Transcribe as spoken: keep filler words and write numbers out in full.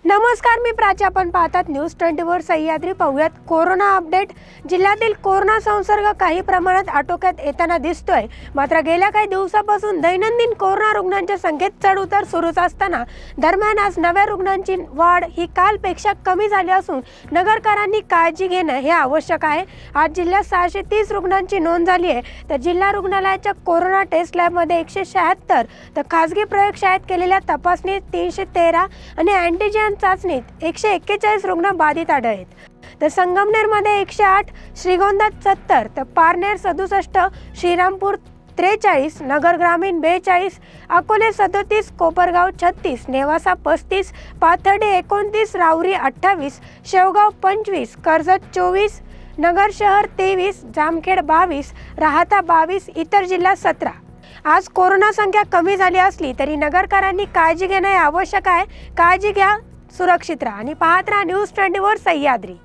नमस्कार, मी प्राची. आपण पाहतात न्यूज ट्वेंटी फोर सह्याद्री. पाहूयात कोरोना अपडेट. जिल्ह्यातील कोरोना संसर्ग काही प्रमाणात आटोक्यात येताना दिसतोय. मात्र गेल्या काही दिवसापासून दैनंदिन कोरोना रुग्णांच्या संख्येत चढउतार सुरूच असताना दरम्यान आज नव्या रुग्णांची वाढ ही कालपेक्षा कमी झाली असून नगरकरांनी काळजी घेणं हे आवश्यक आहे. आज जिल्ह्यात सहाशे तीस रुग्णांची नोंद झाली आहे. तर जिल्हा रुग्णालयाच्या कोरोना टेस्ट लॅबमध्ये एकशे शहात्तर तर खासगी प्रयोगशाळेत केलेल्या तपासणीत तीनशे तेरा आणि अँटीजेन चाचणीत एकशे एक्केचाळीस रुग्ण बाधित आढळलेत. तर संगमनेरमध्ये एकशे आठ, श्रीगोंद्यात सत्तर, तर पारनेर सदुसष्ट, श्रीरामपूर त्रेचाळीस, नगर ग्रामीण बेचाळीस, अकोले सदोतीस, कोपरगाव छत्तीस, नेवासा पस्तीस, पाथर्डी एकोणतीस, राहुरी अठ्ठावीस, शेवगाव पंचवीस, कर्जत चोवीस, नगर शहर तेवीस, जामखेड बावीस, राहाता बावीस, इतर जिल्हा सतरा. आज कोरोना संख्या कमी झाली असली तरी नगरकरांनी काळजी घेणे आवश्यक आहे. काळजी घ्या, सुरक्षित राहा आणि पाहत राहा न्यूज ट्वेंटी फोर सह्याद्री.